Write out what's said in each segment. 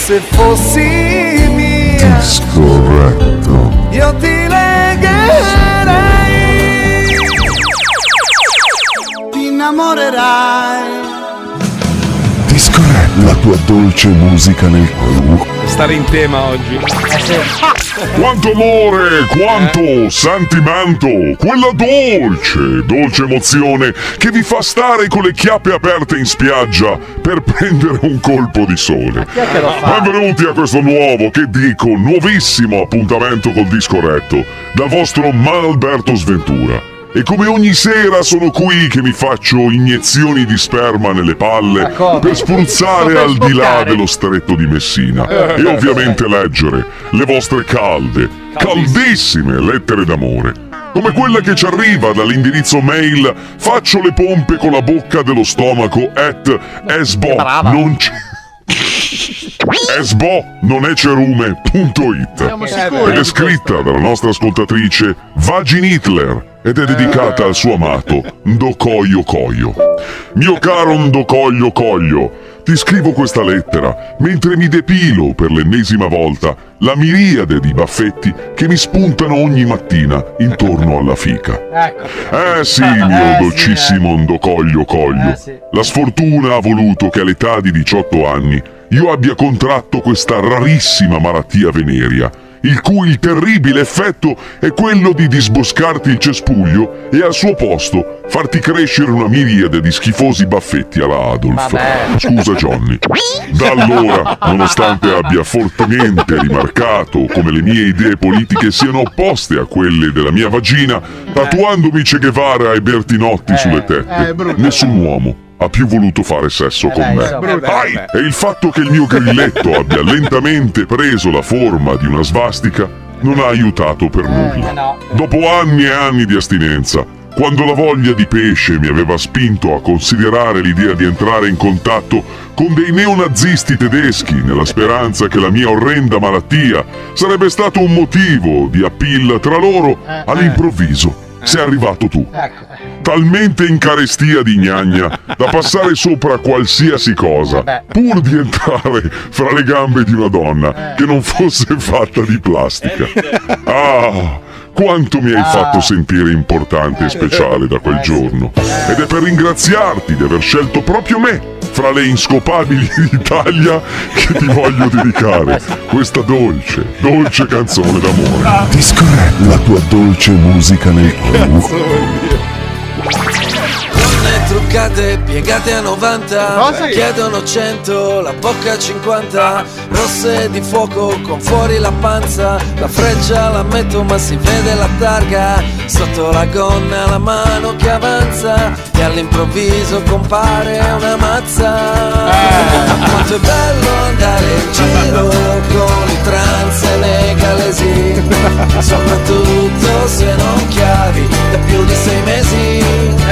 Se fossi mia, Scorretto. io ti legherei, ti innamorerai. Discoretto, la tua dolce musica nel cuore. Stare in tema oggi. Quanto amore, quanto sentimento, quella dolce emozione che vi fa stare con le chiappe aperte in spiaggia per prendere un colpo di sole. Benvenuti a questo nuovo, che dico, nuovissimo appuntamento col Discoretto dal vostro Manalberto Sventura. E come ogni sera sono qui che mi faccio iniezioni di sperma nelle palle per spruzzare al di là dello stretto di Messina e ovviamente leggere le vostre caldissime lettere d'amore. Come quella che ci arriva dall'indirizzo mail faccio le pompe con la bocca dello stomaco @esbo non c'è esbo non è cerume.it ed è scritta dalla nostra ascoltatrice Vagin Hitler ed è dedicata al suo amato Ndokoyo Koyo. Mio caro Ndokoyo Koyo, ti scrivo questa lettera mentre mi depilo per l'ennesima volta la miriade di baffetti che mi spuntano ogni mattina intorno alla fica. Sì, mio dolcissimo Ndokoyo Koyo, la sfortuna ha voluto che all'età di 18 anni io abbia contratto questa rarissima malattia venerea, il cui terribile effetto è quello di disboscarti il cespuglio e al suo posto farti crescere una miriade di schifosi baffetti alla Adolf. Scusa Johnny. Da allora, nonostante abbia fortemente rimarcato come le mie idee politiche siano opposte a quelle della mia vagina, tatuandomi Che Guevara e Bertinotti sulle tette, nessun uomo ha più voluto fare sesso con me. E il fatto che il mio grilletto abbia lentamente preso la forma di una svastica non ha aiutato per nulla. Dopo anni e anni di astinenza, quando la voglia di pesce mi aveva spinto a considerare l'idea di entrare in contatto con dei neonazisti tedeschi nella speranza che la mia orrenda malattia sarebbe stato un motivo di appeal tra loro, all'improvviso sei arrivato tu. Talmente in carestia di gnagna da passare sopra qualsiasi cosa, pur di entrare fra le gambe di una donna che non fosse fatta di plastica. Quanto mi hai fatto sentire importante e speciale da quel giorno. Ed è per ringraziarti di aver scelto proprio me fra le inscopabili d'Italia che ti voglio dedicare questa dolce canzone d'amore. Discoretto, la tua dolce musica nel cuore. Donne truccate, piegate a 90, chiedono 100, la bocca 50, rosse di fuoco con fuori la panza, la freccia la metto ma si vede la targa, sotto la gonna la mano che avanza e all'improvviso compare una mazza. Quanto è bello andare in giro con i trans e le galesi, soprattutto se non chiavi da più di 6 mesi.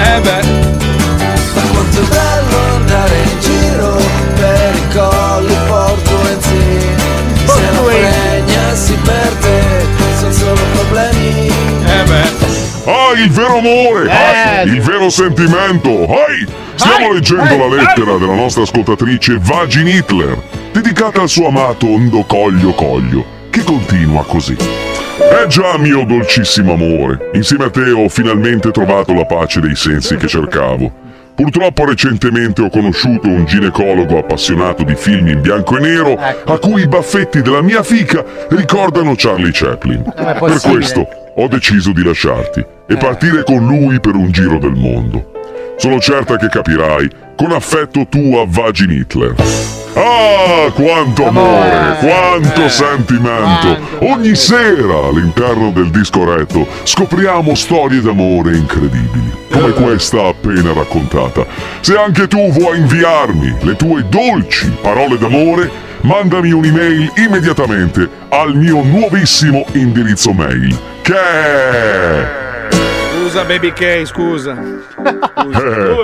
Ma quanto è bello andare in giro per i colli portuensi, se la fregna si perde, sono solo problemi. Il vero amore, il vero sentimento. Stiamo leggendo la lettera della nostra ascoltatrice Vagin Hitler, dedicata al suo amato Ndokoyo Koyo, che continua così. Già, mio dolcissimo amore, insieme a te ho finalmente trovato la pace dei sensi che cercavo. Purtroppo recentemente ho conosciuto un ginecologo appassionato di film in bianco e nero a cui i baffetti della mia fica ricordano Charlie Chaplin. Per questo ho deciso di lasciarti e partire con lui per un giro del mondo. Sono certa che capirai. Con affetto, tua Vagin Hitler. Quanto amore, quanto sentimento. Ogni sera all'interno del Discoretto scopriamo storie d'amore incredibili, come questa appena raccontata. Se anche tu vuoi inviarmi le tue dolci parole d'amore, mandami un'email immediatamente al mio nuovissimo indirizzo mail, che è... Scusa Baby K, scusa.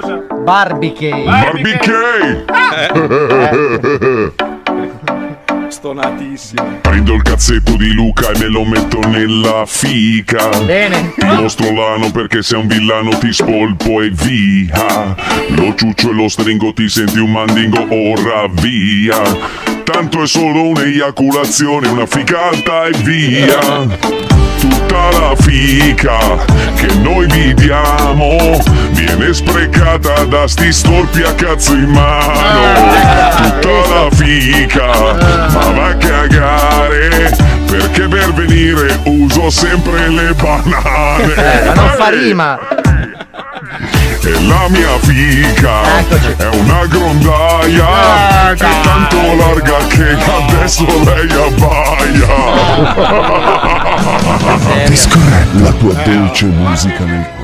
Barbie K. Stonatissimo. Prendo il cazzetto di Luca e me lo metto nella fica. Bene. Ti mostro l'ano perché sei un villano, ti spolpo e via. Lo ciuccio e lo stringo, ti senti un mandingo, ora via. Tanto è solo un'eiaculazione, una ficata e via. Tutta la fica che noi vi diamo viene sprecata da sti storpi a cazzo in mano. Tutta la fica, ma va a cagare, perché per venire uso sempre le banane. Ma non fa rima. E la mia fica è una grondaia, è tanto larga che adesso lei abbaia. Ti scorre la tua dolce musica nel cuore.